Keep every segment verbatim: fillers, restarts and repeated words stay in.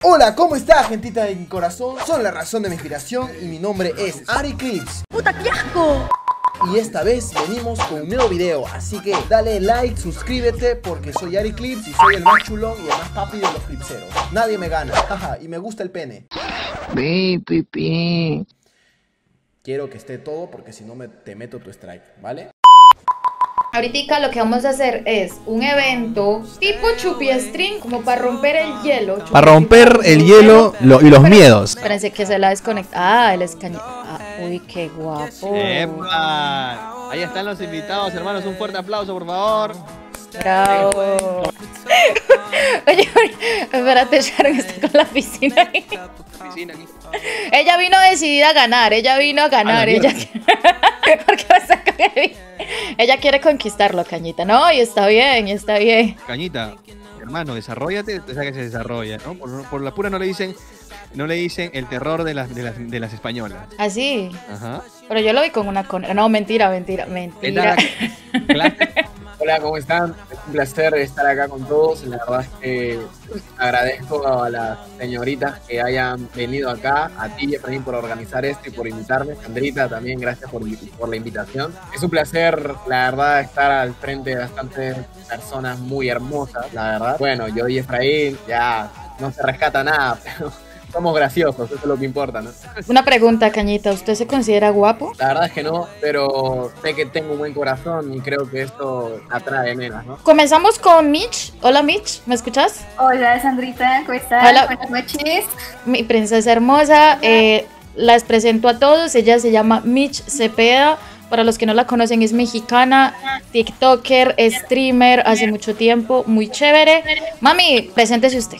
Hola, ¿cómo está, gentita de mi corazón? Son la razón de mi inspiración y mi nombre es AriClips. ¡Puta, qué asco! Y esta vez venimos con un nuevo video, así que dale like, suscríbete, porque soy AriClips y soy el más chulón y el más papi de los clipseros. Nadie me gana, jaja, y me gusta el pene. Pi, pi, pi. Quiero que esté todo porque si no me, te meto tu strike, ¿vale? Ahorita lo que vamos a hacer es un evento tipo chupi stream, como para romper el hielo. Para romper el hielo lo, y los miedos. Espérense que se la desconecta. Ah, el escaño. Ah, uy, qué guapo. ¡Epa! Ahí están los invitados, hermanos. Un fuerte aplauso, por favor. Bravo. Oye, espérate, Sharon está con la piscina ahí. Piscina aquí. Ella vino decidida a ganar, ella vino a ganar, A ella porque me saca de... Ella quiere conquistarlo, Cañita. No, y está bien, y está bien. Cañita, hermano, desarrollate, o sea que se desarrolla, ¿no? Por, por la pura no le dicen, no le dicen el terror de las, de las, de las españolas. Así. Ajá. Pero yo lo vi con una con... No, mentira, mentira, mentira. Hola, ¿cómo están? Es un placer estar acá con todos. La verdad es que agradezco a las señoritas que hayan venido acá, a ti, Efraín, por organizar esto y por invitarme. Sandrita, también gracias por, por la invitación. Es un placer, la verdad, estar al frente de bastantes personas muy hermosas, la verdad. Bueno, yo y Efraín, ya no se rescata nada, pero somos graciosos, eso es lo que importa, ¿no? Una pregunta, Cañita, ¿usted se considera guapo? La verdad es que no, pero sé que tengo un buen corazón y creo que esto atrae nenas, ¿no? Comenzamos con Mitch. Hola, Mitch, ¿me escuchas? Hola, Sandrita, ¿cómo estás? Hola. Buenas noches. Mi princesa hermosa, eh, las presento a todos. Ella se llama Mitch Cepeda. Para los que no la conocen, es mexicana, tiktoker, streamer, hace mucho tiempo, muy chévere. Mami, preséntese usted.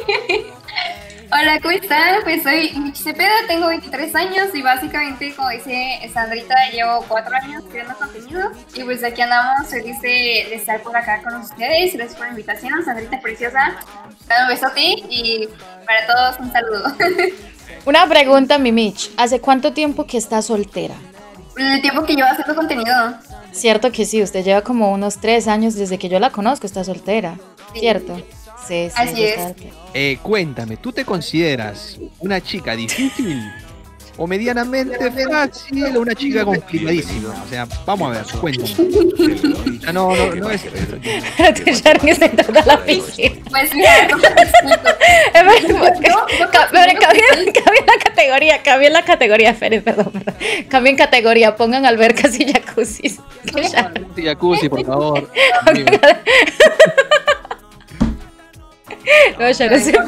Hola, ¿cómo están? Pues soy Mitch Cepeda, tengo veintitrés años y básicamente, como dice Sandrita, llevo cuatro años creando contenido y pues aquí andamos feliz de, de estar por acá con ustedes. Gracias por la invitación, Sandrita preciosa. Un besote y para todos un saludo. Una pregunta, mi Mitch, ¿hace cuánto tiempo que está soltera? El tiempo que llevo haciendo contenido. Cierto que sí, usted lleva como unos tres años desde que yo la conozco, está soltera, Sí. ¿cierto? Sí, sí. Así es. Eh, cuéntame, ¿tú te consideras una chica difícil o medianamente fácil o una chica complicadísima? O sea, vamos a ver, cuéntame. Ah, no, no, no es... Sharon se toca la piscina. Pues mira, no, Cambien la categoría, cambien la categoría, esperen, perdón, perdón. Cambien categoría, pongan albercas y jacuzzis. Jacuzzi, por favor. No, Sharon se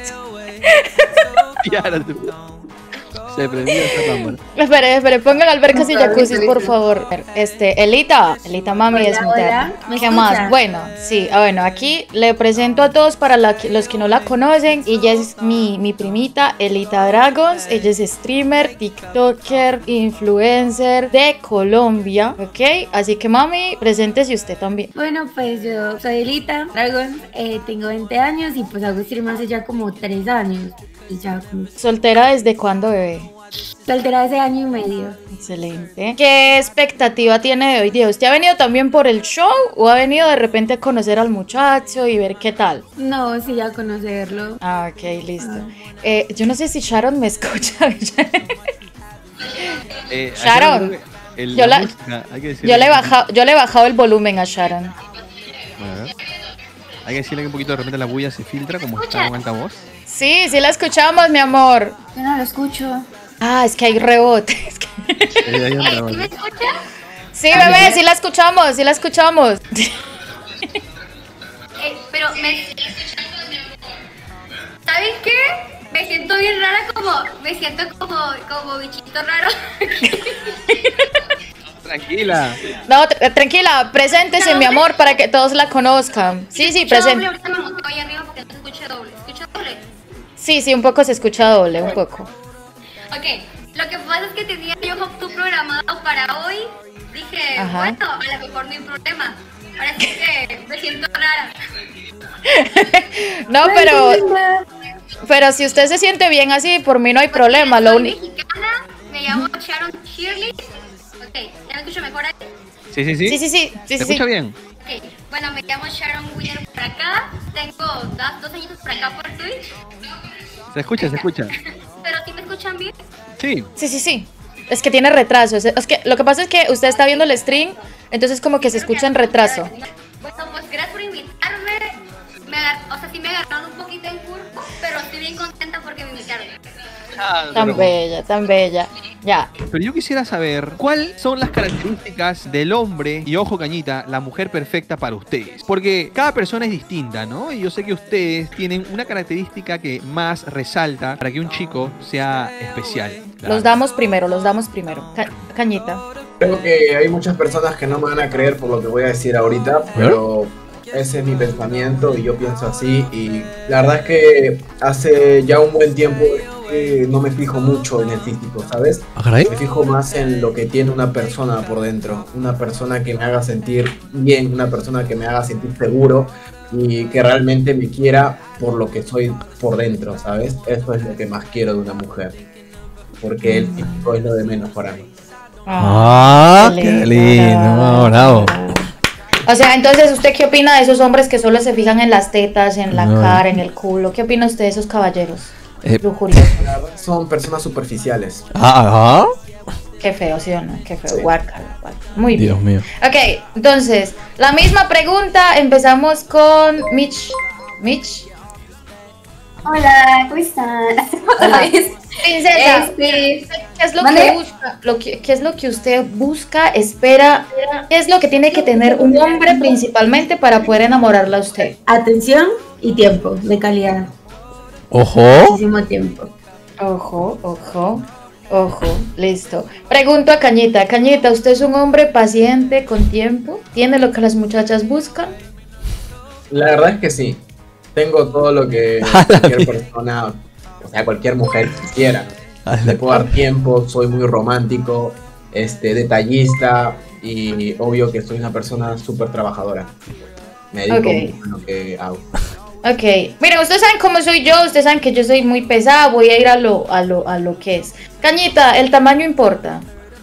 Se prendió esta cámara. Espere, espere, pongan albercas y jacuzzis, por favor. Este, Elita, Elita mami Hola, es mi hola, tía. ¿me ¿Qué más? escuchan? Bueno, sí, ah, bueno, aquí le presento a todos para la que- los que no la conocen. Ella es mi, mi primita, Elita Dragons. Ella es streamer, tiktoker, influencer de Colombia, ¿ok? Así que mami, preséntese usted también. Bueno, pues yo soy Elita Dragon, eh, tengo veinte años y pues hago stream hace ya como tres años. Y ya como ¿Soltera desde cuándo, bebé? soltera hace año y medio. Excelente. ¿Qué expectativa tiene de hoy día? ¿Usted ha venido también por el show o ha venido de repente a conocer al muchacho y ver qué tal? No, sí, a conocerlo. Ah, ok, listo. Eh, yo no sé si Sharon me escucha. Eh, Sharon, el- yo la- música, hay que decirle- yo, le he bajado, yo le he bajado el volumen a Sharon. Bueno, a ver. Hay que decirle que un poquito de repente la bulla se filtra como está en altavoz. Sí, sí la escuchamos, mi amor. yo no lo escucho. Ah, es que hay rebote. Es que- Eh, ahí anda, ¿Sí me vale. escucha? Sí, bebé, sí la escuchamos, sí la escuchamos. Eh, pero me... ¿Sabes qué? Me siento bien rara como... Me siento como, como bichito raro. Tranquila. No, tr- tranquila, preséntese, mi amor, para que todos la conozcan. Sí, sí, Yo presente. ahorita me monto ahí arriba porque no se escucha doble. ¿Escucha doble? Sí, sí, un poco se escucha doble, un poco. Ok, lo que pasa es que tenía yo Hop to programado para hoy. Dije, Ajá. bueno, a lo mejor no hay problema. Ahora sí que me siento rara. No, pero, pero si usted se siente bien así, por mí no hay problema. Lo Soy único. mexicana, me llamo Sharon Shirley. Ok, ¿ya me escucho mejor ahí? Sí, sí, sí. Sí, sí, sí, sí, ¿Se sí, escucha sí. bien? Ok, bueno, me llamo Sharon Winner por acá. Tengo dos, dos añitos por acá por Twitch. Se escucha, se escucha. ¿Pero si me escuchan bien? Sí. Sí, sí, sí. Es que tiene retraso. Es, es que lo que pasa es que usted está viendo el stream, entonces como que se escucha en retraso. Bueno, pues gracias por invitarme. Me agar- o sea, sí me agarraron un poquito en curva, pero estoy bien contenta porque me invitaron. Tan bella, tan bella. Ya. Pero yo quisiera saber cuáles son las características del hombre y, ojo Cañita, la mujer perfecta para ustedes. Porque cada persona es distinta, ¿no? Y yo sé que ustedes tienen una característica que más resalta para que un chico sea especial. Claro. Los damos primero, los damos primero. Ca- Cañita. Creo que hay muchas personas que no me van a creer por lo que voy a decir ahorita, pero ese es mi pensamiento y yo pienso así. Y la verdad es que hace ya un buen tiempo que no me fijo mucho en el físico, ¿sabes? ¿Ah, caray? Me fijo más en lo que tiene una persona por dentro, una persona que me haga sentir bien, una persona que me haga sentir seguro y que realmente me quiera por lo que soy por dentro, ¿sabes? Eso es lo que más quiero de una mujer, porque el físico es lo de menos para mí. Ah, qué lindo, bravo. O sea, entonces, ¿usted qué opina de esos hombres que solo se fijan en las tetas, en la No. cara, en el culo? ¿Qué opina usted de esos caballeros? Eh. Lujuriosos. La verdad, son personas superficiales. Ah, Qué feo, ¿sí o no? Qué feo. Sí. Guácala, guácala. Muy Dios bien. mío. Ok, entonces, la misma pregunta. Empezamos con Mitch. Mitch. Hola, ¿cómo están? Otra vez. Princesa, Este, ¿qué es lo ¿mande? que busca? Lo que, ¿Qué es lo que usted busca, espera? ¿Qué es lo que tiene que tener un hombre principalmente para poder enamorarla a usted? Atención y tiempo de calidad. Ojo. Muchísimo tiempo. Ojo, ojo, ojo, listo. Pregunto a Cañita. Cañita, ¿usted es un hombre paciente, con tiempo? ¿Tiene lo que las muchachas buscan? La verdad es que sí. Tengo todo lo que cualquier persona, o sea, cualquier mujer quisiera. Le puedo dar tiempo, soy muy romántico, este, detallista y obvio que soy una persona súper trabajadora. Me dedico Ok. mucho a lo que hago. Ok, miren, ustedes saben cómo soy yo, ustedes saben que yo soy muy pesada, voy a ir a lo, a lo, a lo que es. Cañita, ¿el tamaño importa?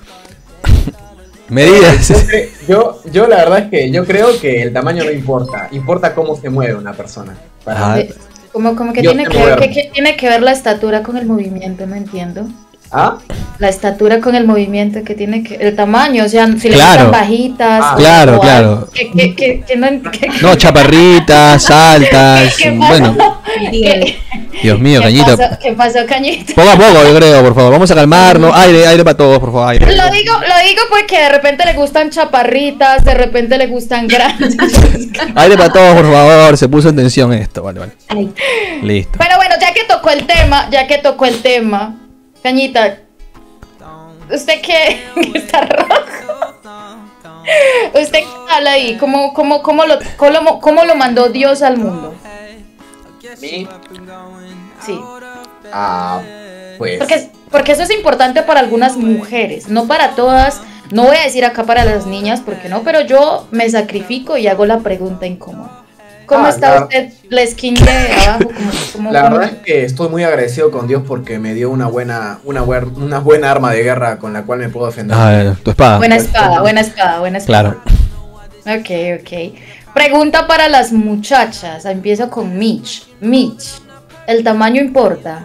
Medidas. Yo, cre- yo, yo la verdad es que yo creo que el tamaño no importa, importa cómo se mueve una persona. Para Ah. mí. Eh, Como, como que Yo tiene sé que, ver, moverme. que, que tiene que ver la estatura con el movimiento, no entiendo. ¿Ah? La estatura con el movimiento, que tiene que... El tamaño, o sea, si le Claro. gustan bajitas... Ah. o- Claro, o claro. algo Que, que, que, que no... que- No, chaparritas, altas. ¿Qué pasó? Bueno, ¿Qué, Dios mío, qué Cañita. pasó, ¿Qué pasó, Cañita? Poco a poco, yo creo, por favor. Vamos a calmarnos. Aire, aire para todos, por favor. Aire. Lo digo, lo digo porque de repente le gustan chaparritas, de repente le gustan grandes. Aire para todos, por favor. Se puso en tensión esto. Vale, vale. Ay, Listo. Pero bueno, ya que tocó el tema, ya que tocó el tema, Cañita, ¿usted qué? Está rojo. ¿Usted qué habla ahí? ¿Cómo, cómo, cómo, lo, cómo, cómo lo mandó Dios al mundo? ¿A mí? Sí. Ah, pues. Porque, porque eso es importante para algunas mujeres, no para todas. No voy a decir acá para las niñas, porque no, pero yo me sacrifico y hago la pregunta incómoda. ¿Cómo Ah, está la- usted, la skin de abajo? ¿Cómo, cómo- La cómo- verdad es que estoy muy agradecido con Dios porque me dio una buena, una, buer- una buena arma de guerra con la cual me puedo defender. Ah, tu espada. Buena espada, buena espada, buena espada. Claro. Ok, ok. Pregunta para las muchachas. Empiezo con Mitch. Mitch, ¿el tamaño importa?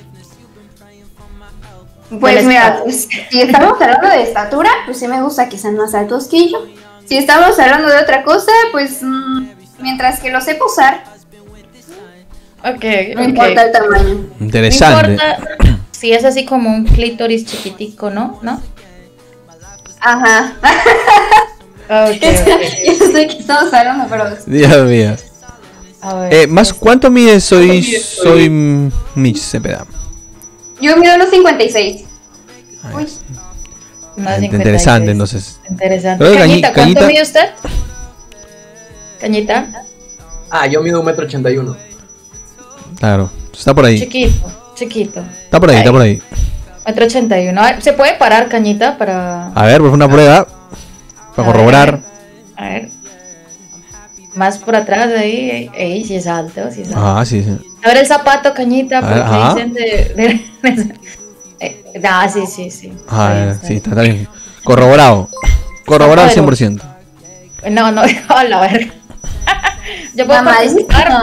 Pues Del mira, estado. pues, si estamos hablando de estatura, pues sí me gusta que sean más altos que yo. Si estamos hablando de otra cosa, pues mm, mientras que lo sepa usar, Ok, no ok. importa el tamaño. Interesante. No importa si es así como un clítoris chiquitico, ¿no? ¿No? Ajá. Ok, ok. Yo sé que estamos hablando, pero Dios mío. A ver. Eh, más, ¿cuánto mide soy, soy mm, Mitch Cepeda? yo mido unos cincuenta y seis. Uy, Unos Int- cincuenta y Interesante, seis. entonces. Interesante. Pero, Cañita, Cañi- ¿cuánto Cañita- mide usted? Cañita, Ah, yo mido un metro ochenta y uno. Claro. Está por ahí. chiquito, chiquito. Está por ahí, está por ahí. Metro ochenta y uno. A ver, ¿se puede parar, Cañita, para...? A ver, por una prueba. Para A corroborar. ver, A ver. Más por atrás ahí. Ey, si es alto, si es alto. Ah, sí, sí. A ver el zapato, Cañita, porque Ajá. dicen de... de- eh, ah, sí, sí, sí. Ah, Está bien, eh, está sí, bien. está, está bien. Corroborado. Corroborado al Pero- cien por ciento. No, no, a la verga. Yo puedo Mamá, participar, no. puedo,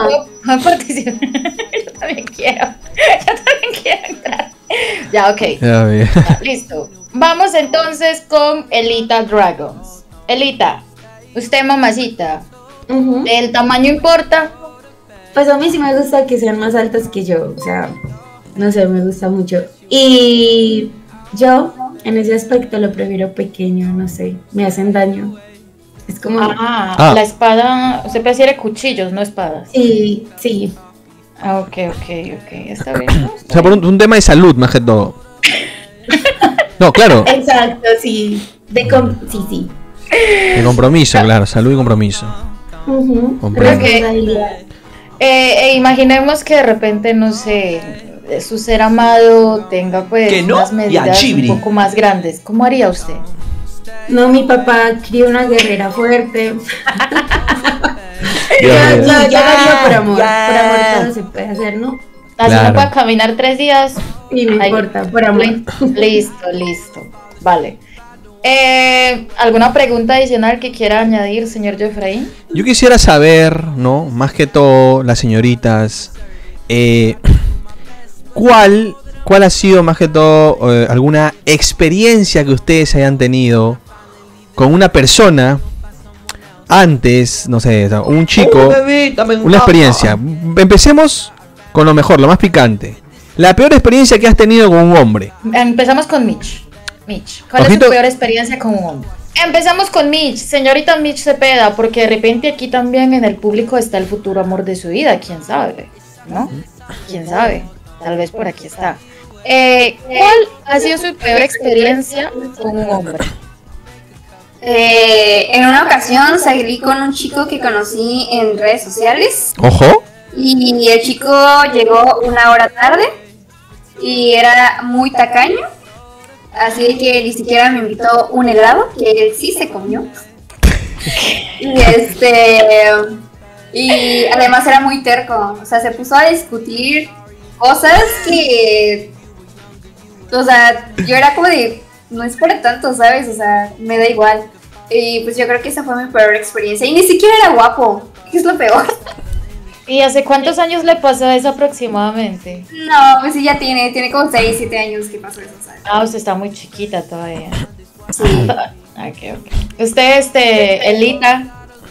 Voy a participar. Yo también quiero. Yo también quiero entrar. Ya, ok. Ya, bien. Ya, listo. Vamos entonces con Elita Dragons. Elita, usted mamacita, Ujú. ¿el tamaño importa? Pues a mí sí me gusta que sean más altos que yo, o sea, no sé, me gusta mucho. Y yo, en ese aspecto, lo prefiero pequeño, no sé, me hacen daño. Es como... Ah, Ah. la espada, usted prefiere cuchillos, no espadas. Sí, sí. Ah, ok, ok, ok, está bien. ¿no? O Está sea, por bien. un, un tema de salud, más que todo. No, claro. Exacto, sí. De com- sí, sí. De compromiso, claro. Salud y compromiso. Ujú. Comprendo. Responsabilidad. Eh, eh, imaginemos que de repente, no sé, eh, su ser amado tenga pues Que no, unas y a medidas Chibri. un poco más grandes. ¿Cómo haría usted? No, mi papá crió una guerrera fuerte. Yo, Dios mío. yo, yo lo haría por amor. ya. Por amor todo se puede hacer, ¿no? Así Claro. no puede caminar tres días. Y no Ahí. importa, por amor. Li- Listo, listo. Vale. Eh, ¿Alguna pregunta adicional que quiera añadir, señor Jeffrey? Yo quisiera saber, ¿no? Más que todo, las señoritas, eh, ¿cuál, cuál ha sido más que todo eh, alguna experiencia que ustedes hayan tenido con una persona antes, no sé, un chico, una experiencia? Empecemos con lo mejor, lo más picante. La peor experiencia que has tenido con un hombre. Empezamos con Mitch. Mitch, ¿cuál es Ojito. su peor experiencia con un hombre? Empezamos con Mitch, señorita Mitch Cepeda, porque de repente aquí también en el público está el futuro amor de su vida, quién sabe, ¿no? Quién sabe, tal vez por aquí está. Eh, ¿Cuál ha sido su peor experiencia con un hombre? Eh, en una ocasión salí con un chico que conocí en redes sociales Ojo. y el chico llegó una hora tarde y era muy tacaño, así que ni siquiera me invitó un helado que él sí se comió. Y este y además era muy terco, o sea, se puso a discutir cosas que, o sea, yo era como de, no es para tanto, ¿sabes? O sea, me da igual. Y pues yo creo que esa fue mi peor experiencia. Y ni siquiera era guapo, que es lo peor. ¿Y hace cuántos años le pasó eso aproximadamente? No, pues sí, ya tiene, tiene como seis, siete años que pasó eso, ¿sabes? Ah, usted está muy chiquita todavía. Sí. Ok, ok. Usted, este, Elita,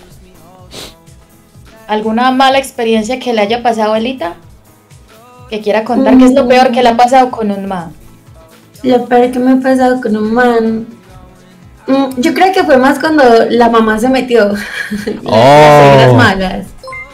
¿alguna mala experiencia que le haya pasado a Elita? Que quiera contar, ¿qué es lo peor que le ha pasado con un man? Lo peor que me ha pasado con un man. Mm, yo creo que fue más cuando la mamá se metió. Las Oh. suegras malas.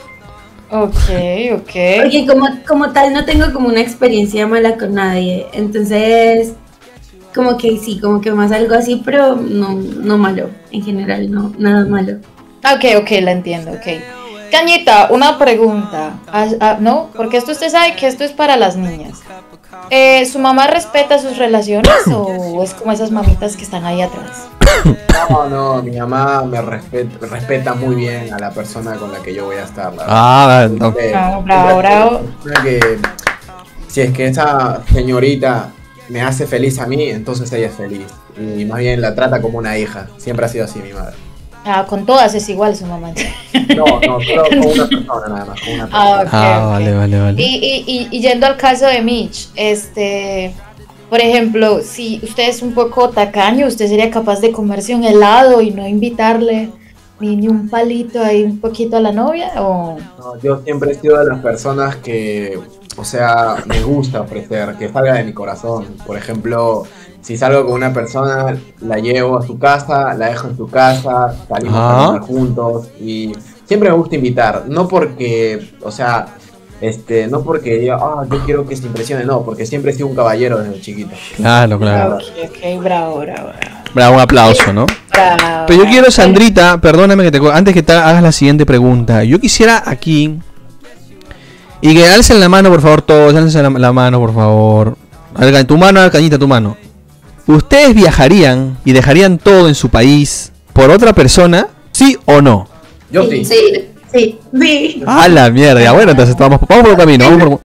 Ok, ok. Porque como, como tal no tengo como una experiencia mala con nadie. Entonces, como que sí, como que más algo así, pero no, no malo. En general, no, nada malo. Ok, ok, la entiendo, ok. Cañita, una pregunta. Ah, ah, no, porque esto usted sabe que esto es para las niñas. Eh, ¿Su mamá respeta sus relaciones o es como esas mamitas que están ahí atrás? No, no, mi mamá me respeta, respeta muy bien a la persona con la que yo voy a estar. la verdad. Ah, no. Eh, No, bravo, bravo. creo que si es que esa señorita me hace feliz a mí, entonces ella es feliz. Y más bien la trata como una hija. Siempre ha sido así mi madre. Ah, con todas es igual su mamá. No, no, solo con una persona nada más, con una persona. Ah, ok, Ah, ok. vale, vale, vale. Y, y, y, y yendo al caso de Mitch, este, por ejemplo, si usted es un poco tacaño, usted sería capaz de comerse un helado y no invitarle ni, ni un palito ahí un poquito a la novia, o No, yo siempre he sido de las personas que, o sea, me gusta ofrecer, que salga de mi corazón. Por ejemplo, si salgo con una persona, la llevo a su casa, la dejo en su casa, salimos Ah. a comer juntos y siempre me gusta invitar, no porque, o sea, este, no porque diga, ah, yo quiero que se impresione, no, porque siempre he sido un caballero desde chiquito. Claro, claro. ok, ok, bravo, bravo, bravo. Bravo, un aplauso, ¿no? bravo. Pero yo quiero, Sandrita, perdóname que te co- antes que te hagas la siguiente pregunta. Yo quisiera aquí y que alcen la mano, por favor, todos, alcen la, la mano, por favor. Alga- tu mano, Cañita, tu mano. ¿Ustedes viajarían y dejarían todo en su país por otra persona? ¿Sí o no? Yo sí. Sí. Sí, sí. A la mierda, ya, bueno, entonces vamos, vamos por el camino. Vamos por-